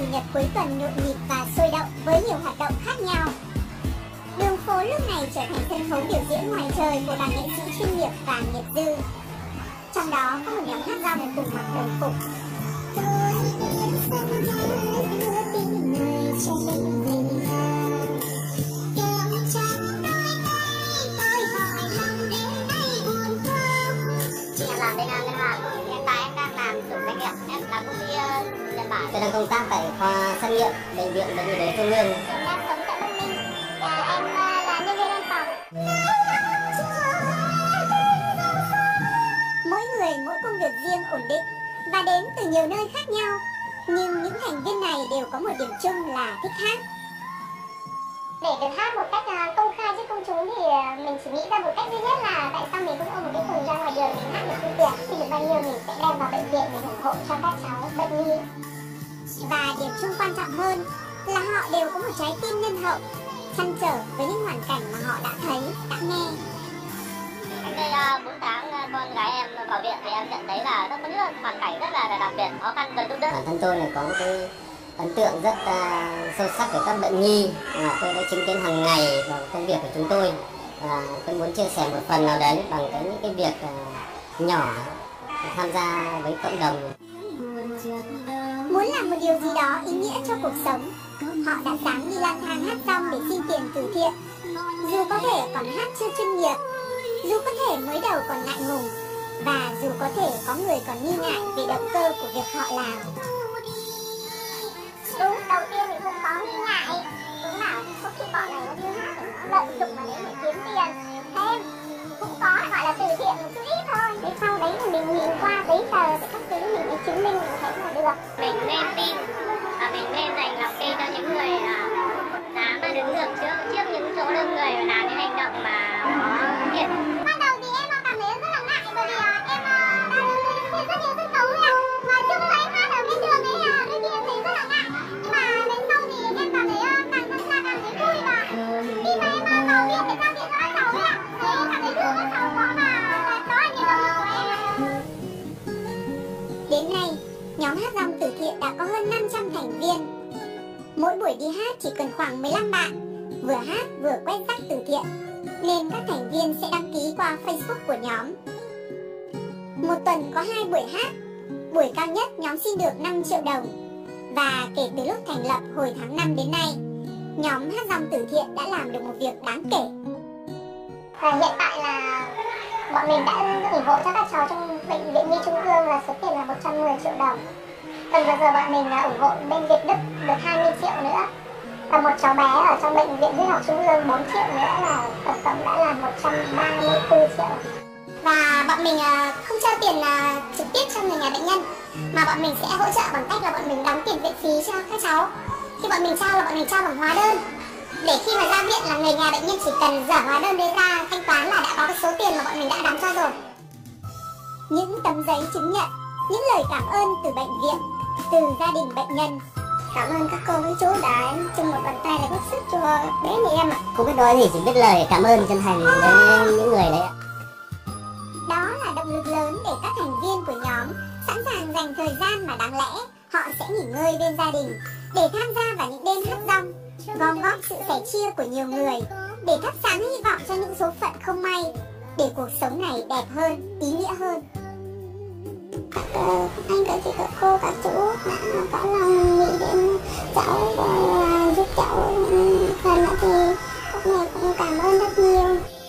Chủ nhật cuối tuần nhộn nhịp và sôi động với nhiều hoạt động khác nhau. Đường phố lúc này trở thành sân khấu biểu diễn ngoài trời của đoàn nghệ sĩ chuyên nghiệp và nghiệp dư. Trong đó có một nhóm hát rong cùng mặc đồng phục. Em làm bên ngân hàng, hiện tại em đang làm chủ doanh nghiệp, em làm công ty Nhật Bản. Tôi đang công tác tại khoa xét nghiệm bệnh viện Bệnh nhiệt đới Trung ương. Em đang sống tại Bắc Ninh, em là nhân viên văn phòng. Mỗi người mỗi công việc riêng ổn định và đến từ nhiều nơi khác nhau, nhưng những thành viên này đều có một điểm chung là thích hát. Để được hát một cách công khai trước công chúng thì mình chỉ nghĩ ra một cách duy nhất là tại sao mình cũng ở một cái không gian ngoài đường mình hát được vui vẻ, khi được bao nhiêu mình sẽ đem vào bệnh viện để ủng hộ cho các cháu bệnh nhi. Và điểm chung quan trọng hơn là họ đều có một trái tim nhân hậu, trăn trở với những hoàn cảnh mà họ đã thấy, đã nghe. Cách đây 4 tháng con gái em vào viện thì em nhận thấy là nó có những hoàn cảnh rất là đặc biệt, khó khăn cần giúp đỡ. Bản thân tôi là có một cái ấn tượng rất sâu sắc về các bệnh nhi mà tôi đã chứng kiến hàng ngày vào công việc của chúng tôi, và tôi muốn chia sẻ một phần nào đấy bằng những cái việc nhỏ tham gia với cộng đồng. Muốn làm một điều gì đó ý nghĩa cho cuộc sống, họ đã dám đi lang thang hát rong để xin tiền từ thiện. Dù có thể còn hát chưa chuyên nghiệp, dù có thể mới đầu còn ngại ngùng, và dù có thể có người còn nghi ngại về động cơ của việc họ làm. Đúng, đầu tiên thì cũng có nghi ngại, cũng bảo có khi bọn này nó đi hát thì nó lợi dụng vào đấy để kiếm tiền thêm, cũng có gọi là từ thiện một chút ít thôi. Thế sau đấy thì mình nhìn qua giấy tờ để các thứ mình mới chứng minh mình thấy là được. Mình nên tin và mình nên dành lòng tin cho những người dám đứng được trước những chỗ đông người và làm những hành động mà có thiện. Ban đầu thì em cảm thấy rất là ngại bởi vì em đã lên rất nhiều sân khấu rồi và trước đó em hát ở bên đường ấy đôi khi em thấy rất là ngại, nhưng mà đến sau thì em cảm thấy càng thấy vui và khi mà em vào viện để tham dự cho các cháu ấy ạ, thì em cảm thấy thương các cháu quá và đó là niềm động lực của em. Đến nay, nhóm hát rong từ thiện đã có hơn 500 thành viên. Mỗi buổi đi hát chỉ cần khoảng 15 bạn, vừa hát vừa quét rác từ thiện, nên các thành viên sẽ đăng ký qua Facebook của nhóm. Một tuần có 2 buổi hát, buổi cao nhất nhóm xin được 5 triệu đồng. Và kể từ lúc thành lập hồi tháng 5 đến nay, nhóm hát rong từ thiện đã làm được một việc đáng kể. Hiện tại là bọn mình đã ủng hộ cho các cháu trong bệnh viện Nhi Trung ương là số tiền là 110 triệu đồng. Tuần vừa rồi bọn mình ủng hộ bên Việt Đức được 20 triệu nữa. Và một cháu bé ở trong bệnh viện Huyết học Trung ương 4 triệu nữa, là tổng cộng đã là 134 triệu. Và bọn mình không trao tiền trực tiếp cho người nhà bệnh nhân, mà bọn mình sẽ hỗ trợ bằng cách là bọn mình đóng tiền viện phí cho các cháu. Khi bọn mình trao là bọn mình trao bằng hóa đơn, để khi mà ra viện là người nhà bệnh nhân chỉ cần dở hóa đơn đấy ra thanh toán là đã có cái số tiền mà bọn mình đã đóng cho rồi. Những tấm giấy chứng nhận, những lời cảm ơn từ bệnh viện, từ gia đình bệnh nhân. Cảm ơn các cô với chú đã chung một bàn tay để góp sức cho bé nhà em ạ. Không biết nói gì, chỉ biết lời cảm ơn chân thành với những người đấy ạ. Đó là động lực lớn để các thành viên của nhóm sẵn sàng dành thời gian mà đáng lẽ họ sẽ nghỉ ngơi bên gia đình để tham gia vào những đêm hát rong, gom góp sự sẻ chia của nhiều người để thắp sáng hy vọng cho những số phận không may, để cuộc sống này đẹp hơn, ý nghĩa hơn. Các anh, các chị, các cô, các chú đã có lòng nghĩ đến cháu và giúp cháu. Phần nữa thì các mẹ cũng cảm ơn rất nhiều.